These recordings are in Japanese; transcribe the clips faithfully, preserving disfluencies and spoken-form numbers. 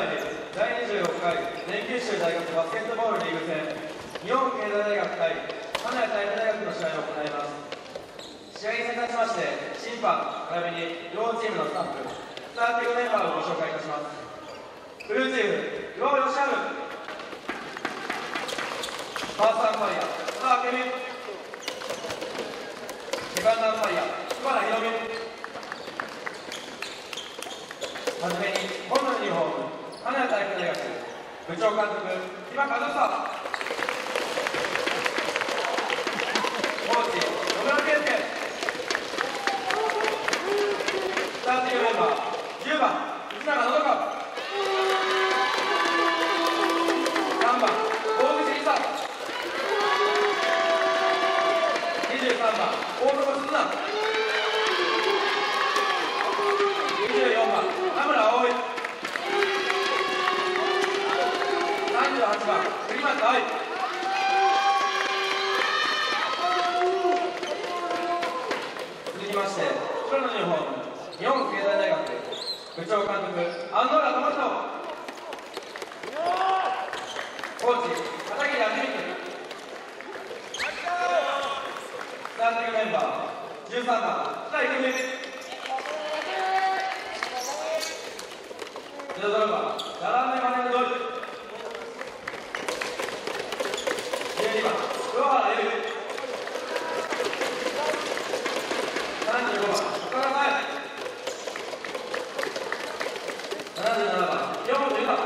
よりだいにじゅうろっかい全九州大学バスケットボールリーグ戦日本経済大学対花谷体育大学の試合を行います。試合に先立ちまして審判並びに両チームのスタッフスターティングメンバーをご紹介いたします。ブルーチーム岩尾義治、ファーストアンパイア津田明美、セカンドアンパイア桑原宏美、はじめに紺のユニフォーム花谷体育大学部長監督木場和久、コーチ野村健介、スターティングメンバーじゅうばん内永のどか、さんばん大口梨沙、にじゅうさんばん大友鈴奈、にじゅうよんばん田村葵、さんじゅうはちばん栗松愛、続きまして黒のユニフォーム日本経済大学部長監督安野浦智人、コーチ片桐明美、スターティングメンバーじゅうさんばん北井久美、じゅうろくばんダランメマネルドイツ、じゅうにばん桑原優衣、さんじゅうごばん岡田紗耶、ななじゅうななばん岩本裕太、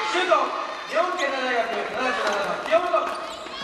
シュート。日本経済大学ななじゅうななばん清本。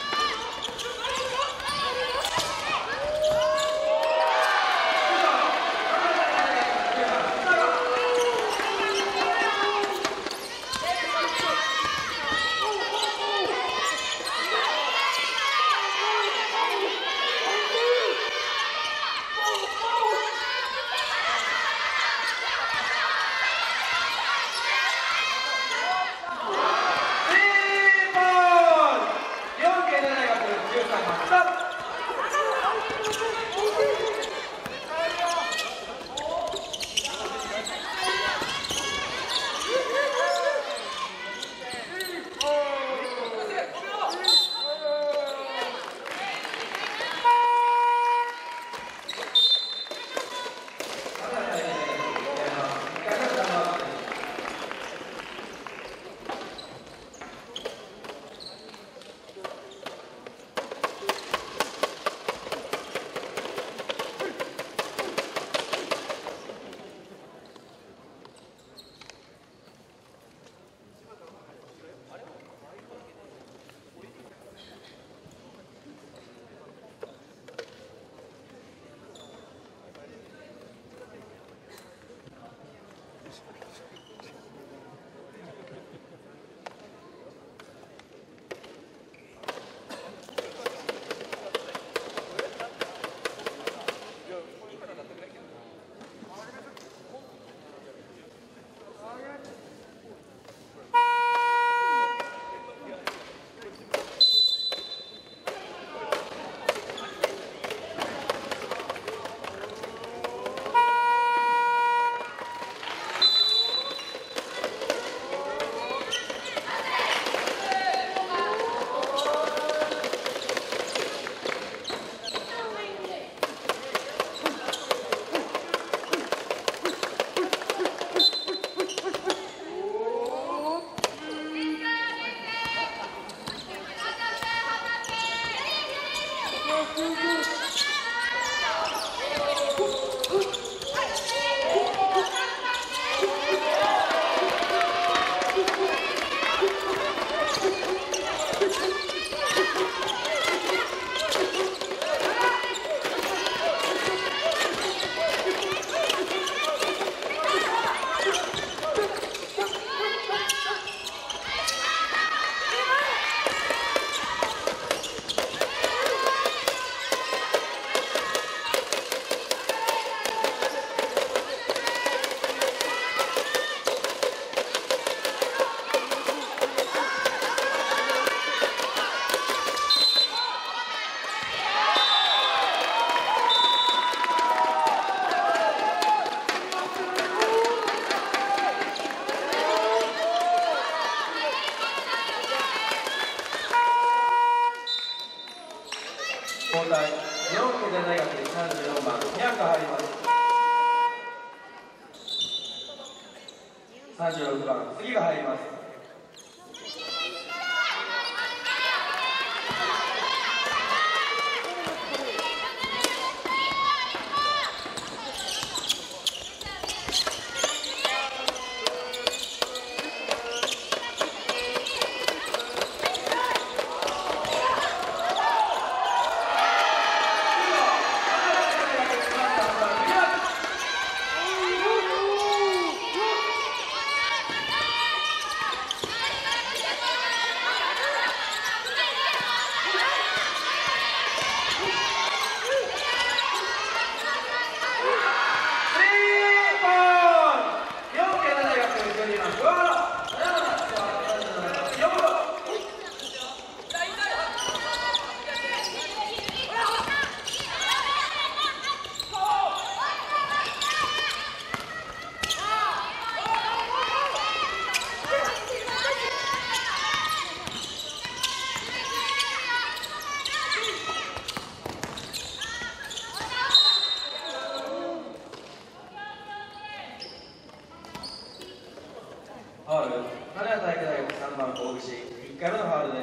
交代、日本経済大学にさんじゅうよんばん、宮川入ります。さんじゅうろくばん、次が入ります。ファウル、金谷体育大学さんばん大串、いっかいめのファウルです。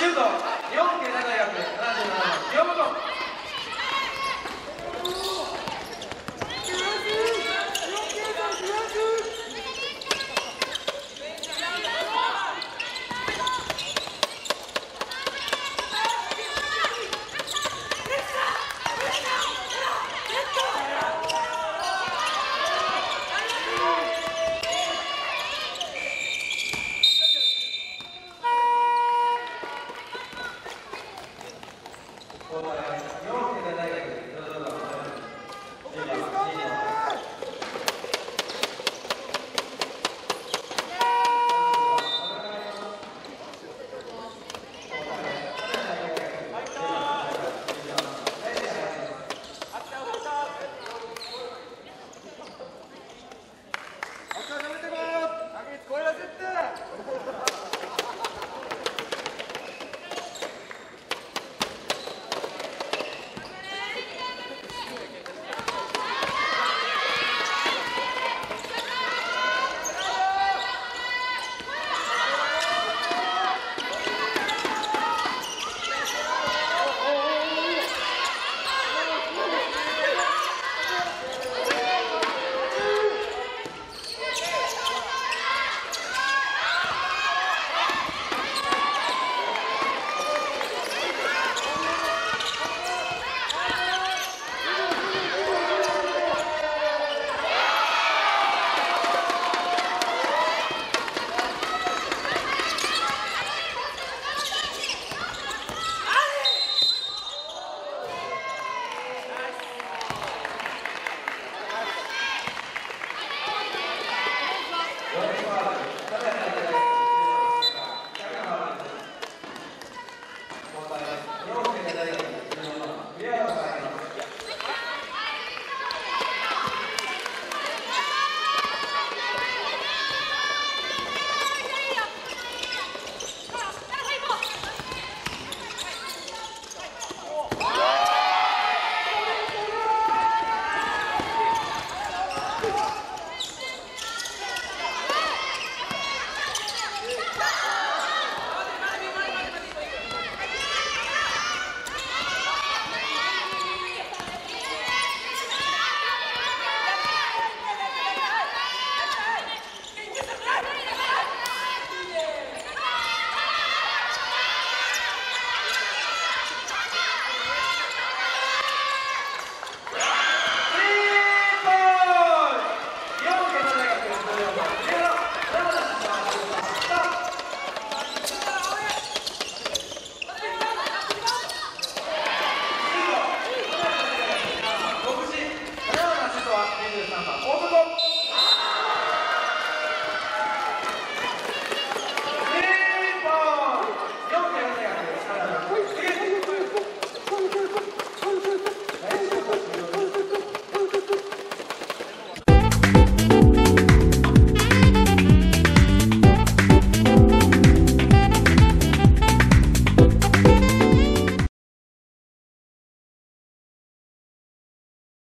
シュート、日本経済大学ななじゅうななばん、清本。